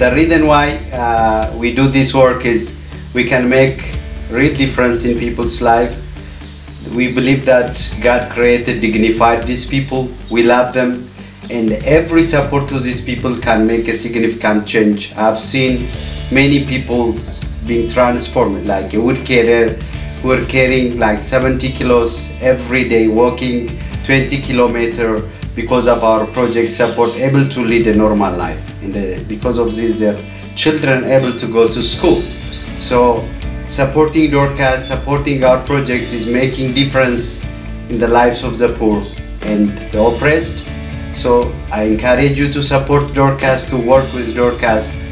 the reason why we do this work is we can make real difference in people's life. We believe that God created, dignified these people. We love them, and every support to these people can make a significant change. I've seen many people being transformed, like a wood carrier who are carrying like 70 kilos every day, walking 20 kilometers because of our project support, able to lead a normal life. And because of this, their children able to go to school. So supporting Dorcas, supporting our project is making difference in the lives of the poor and the oppressed. So I encourage you to support Dorcas, to work with Dorcas.